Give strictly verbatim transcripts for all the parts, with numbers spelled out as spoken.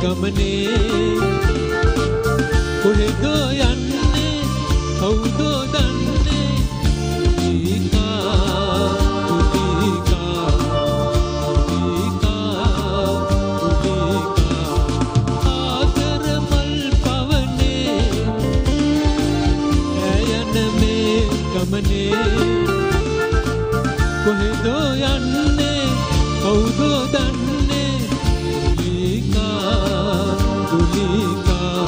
ගමනේ කොහෙදෝ යන්නේ කවුදෝ දන්නේ දුලිකා දුලිකා දුලිකා දුලිකා ආදර මල් පවනේ ඇයන මේ ගමනේ කොහෙදෝ යන්නේ කවුදෝ දන්නේ දුලිකා දුලිකා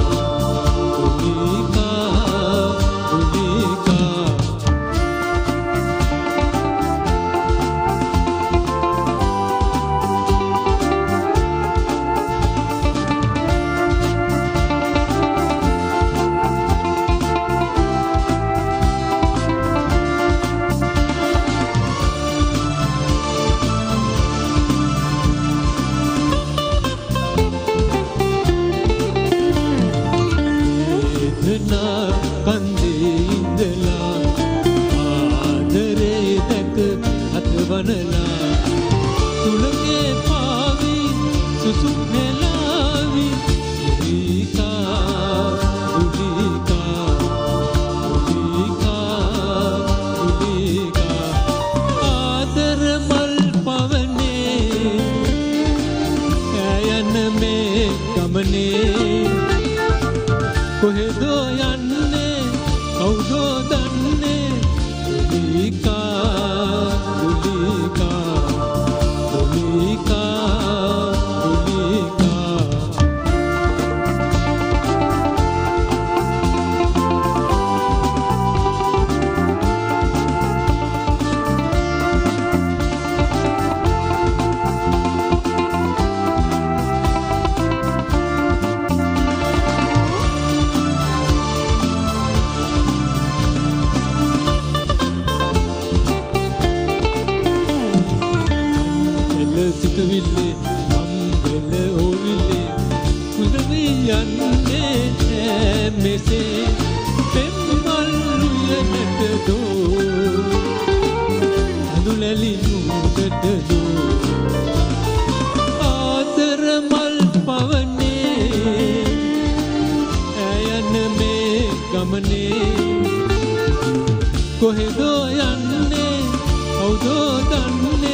කොහෙදෝ යන්නේ කවුදෝ දන්නේ දුලිකා දුලිකා දුලිකා දුලිකා සිතවිල්ලේ අම්බෙල ඕවිල්ලේ කුලවී යන්නේ මෙසේ පෙම්මල් උයනට දෝ අඳුලැලි නුඹට දෝ ආදර මල් පවනේ ඇයන මේ ගමනේ කොහෙදෝ යන්නේ කවුදෝ දන්නේ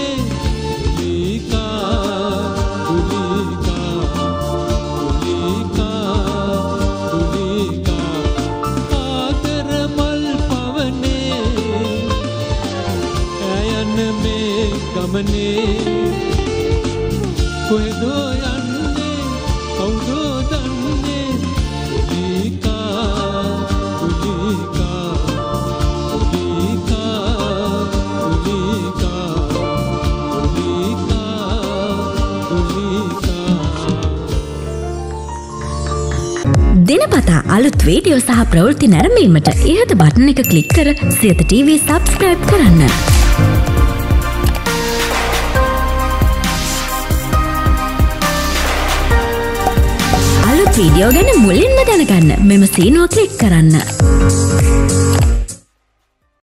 ගමනේ කොහෙදෝ යන්නේ කවුදෝ දන්නේ දුලිකා දුලිකා දුලිකා දුලිකා දුලිකා දුලිකා දිනපතා අලුත් වීඩියෝ සහ ප්‍රවෘත්ති නැරඹීමට ඉහත බටන් එක ක්ලික් කර සියත ටීවී සබ්ස්ක්‍රයිබ් කරන්න. වීඩියෝ ගැන මුලින්ම දැනගන්න මෙම සීනුව ක්ලික් කරන්න.